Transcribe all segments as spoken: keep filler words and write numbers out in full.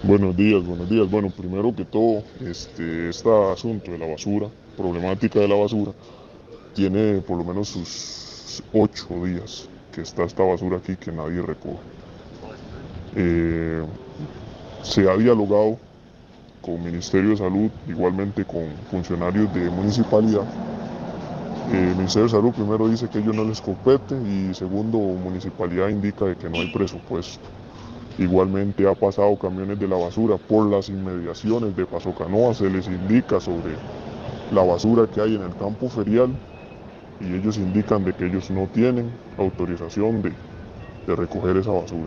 Buenos días, buenos días. Bueno, primero que todo, este, este asunto de la basura, problemática de la basura, tiene por lo menos sus ocho días que está esta basura aquí que nadie recoge. Eh, Se ha dialogado con Ministerio de Salud, igualmente con funcionarios de municipalidad. Eh, el Ministerio de Salud primero dice que ellos no les compete y segundo, municipalidad indica de que no hay presupuesto. Igualmente ha pasado camiones de la basura por las inmediaciones de Paso Canoa, se les indica sobre la basura que hay en el campo ferial y ellos indican de que ellos no tienen autorización de, de recoger esa basura.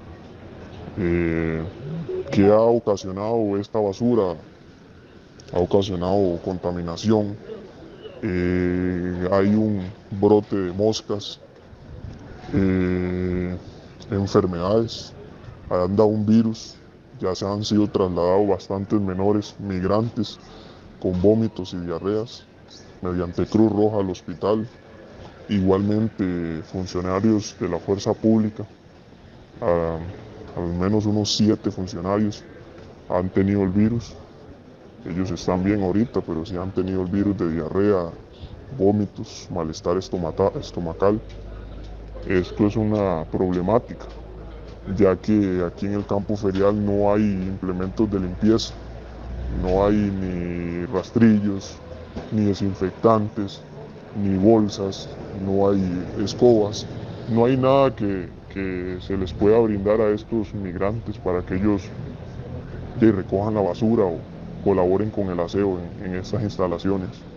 Eh, ¿Qué ha ocasionado esta basura? Ha ocasionado contaminación, eh, hay un brote de moscas, eh, enfermedades, anda un virus, ya se han sido trasladados bastantes menores migrantes con vómitos y diarreas mediante Cruz Roja al hospital. Igualmente funcionarios de la fuerza pública, a- al menos unos siete funcionarios han tenido el virus. Ellos están bien ahorita, pero sí han tenido el virus de diarrea, vómitos, malestar estomata- estomacal. Esto es una problemática, ya que aquí en el campo ferial no hay implementos de limpieza, no hay ni rastrillos, ni desinfectantes, ni bolsas, no hay escobas, no hay nada que, que se les pueda brindar a estos migrantes para que ellos de, recojan la basura o colaboren con el aseo en, en estas instalaciones.